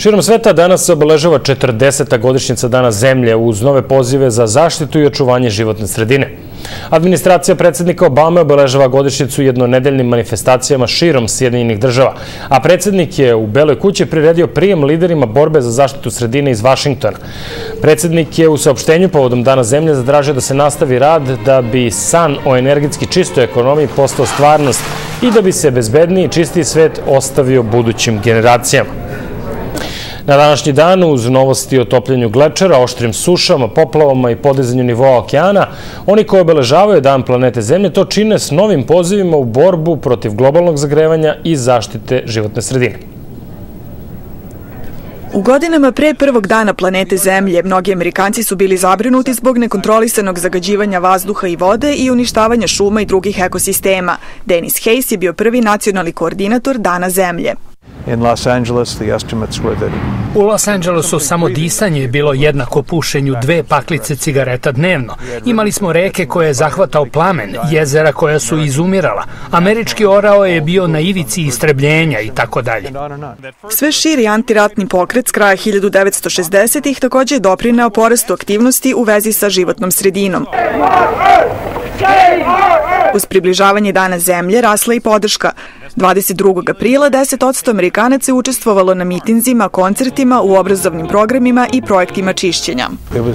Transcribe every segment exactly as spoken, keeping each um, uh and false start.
Širom sveta danas se obeležava četrdeseta godišnjica Dana zemlje uz nove pozive za zaštitu i očuvanje životne sredine. Administracija predsjednika Obame obeležava godišnjicu jednonedeljnim manifestacijama širom Sjedinjenih država, a predsjednik je u Beloj kući priredio prijem liderima borbe za zaštitu sredine iz Vašingtona. Predsjednik je u saopštenju povodom Dana zemlje zatražio da se nastavi rad da bi san o energetski čistoj ekonomiji postao stvarnost i da bi se bezbedniji i čistiji svet ostavio budućim generacijama. Na današnji dan, uz novosti o topljenju glečera, oštrim sušama, poplavama i podizanju nivoa okeana, oni koji obeležavaju Dan planete Zemlje to čine s novim pozivima u borbu protiv globalnog zagrevanja i zaštite životne sredine. U godinama pre prvog dana planete Zemlje, mnogi Amerikanci su bili zabrinuti zbog nekontrolisanog zagađivanja vazduha i vode i uništavanja šuma i drugih ekosistema. Dennis Hayes je bio prvi nacionalni koordinator Dana Zemlje. U Los Angelesu samo disanje je bilo jednako pušenju dve paklice cigareta dnevno. Imali smo reke koje je zahvatao plamen, jezera koja su izumirala. Američki orao je bio na ivici istrebljenja i tako dalje. Sve širi antiratni pokret s kraja hiljadu devetsto šezdesetih također je doprineo porastu aktivnosti u vezi sa životnom sredinom. Uz približavanje Dana zemlje rasla i podrška. dvadeset drugog aprila deset posto Amerikanaca je učestvovalo na mitinzima, koncertima, u obrazovnim programima i projektima čišćenja.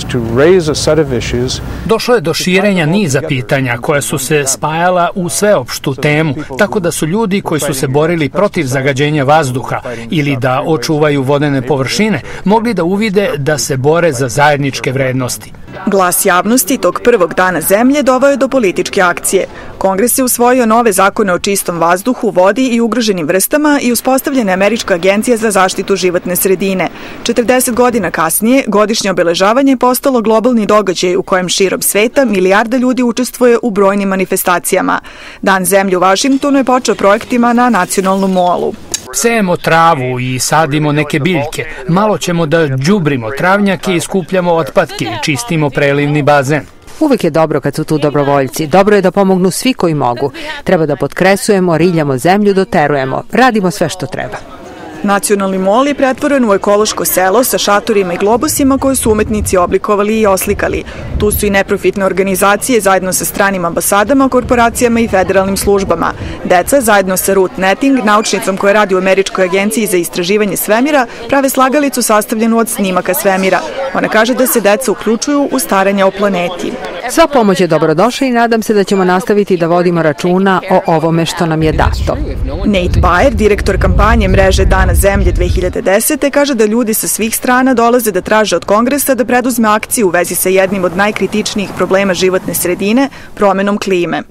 Došlo je do širenja niza pitanja koja su se spajala u sveopštu temu, tako da su ljudi koji su se borili protiv zagađenja vazduha ili da očuvaju vodene površine mogli da uvide da se bore za zajedničke vrednosti. Glas javnosti tog prvog Dana zemlje doveo je do političke akcije. Kongres je usvojio nove zakone o čistom vazduhu, vodi i ugroženim vrstama i uspostavljena je Američka agencija za zaštitu životne sredine. četrdeset godina kasnije, godišnje obeležavanje je postalo globalni događaj u kojem širom sveta milijarda ljudi učestvuje u brojnim manifestacijama. Dan zemlje u Vašingtonu je počeo projektima na nacionalnom molu. Sejemo travu i sadimo neke biljke. Malo ćemo da đubrimo travnjake i skupljamo otpadke i čistimo prelivni bazen. Uvijek je dobro kad su tu dobrovoljci. Dobro je da pomognu svi koji mogu. Treba da potkresujemo, riljamo zemlju, doterujemo. Radimo sve što treba. Nacionalni mol je pretvoren u ekološko selo sa šatorima i globusima koje su umetnici oblikovali i oslikali. Tu su i neprofitne organizacije zajedno sa stranim ambasadama, korporacijama i federalnim službama. Deca zajedno sa Ruth Netting, naučnicom koja radi u Američkoj agenciji za istraživanje svemira, prave slagalicu sastavljenu od snimaka svemira. Ona kaže da se deca uključuju u staranje o planeti. Sva pomoć je dobrodošla i nadam se da ćemo nastaviti da vodimo računa o ovome što nam je dato. Nate Bayer, direktor kampanje mreže Dana zemlje dve hiljade desete, kaže da ljudi sa svih strana dolaze da traže od Kongresa da preduzme akciju u vezi sa jednim od najkritičnijih problema životne sredine, promenom klime.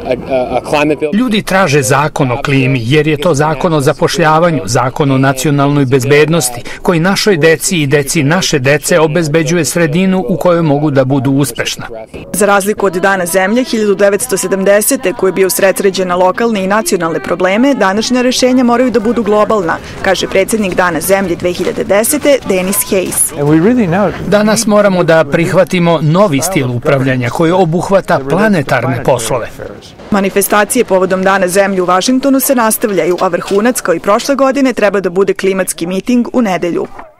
Ljudi traže zakon o klimi jer je to zakon o zapošljavanju, zakon o nacionalnoj bezbednosti, koji našoj deci i deci naše dece obezbeđuje sredinu u kojoj mogu da budu uspešna. Za razliku od Dana zemlje hiljadu devetsto sedamdesete koji je bio usredsređen na lokalne i nacionalne probleme, današnja rešenja moraju da budu globalna, kaže predsjednik Dana zemlje dve hiljade desete Dennis Hayes. Danas moramo da prihvatimo novi stil upravljanja koji obuhvata planetarne poslove. Manifestacije povodom Dana zemlje u Vašingtonu se nastavljaju, a vrhunac kao i prošle godine treba da bude klimatski miting u nedelju.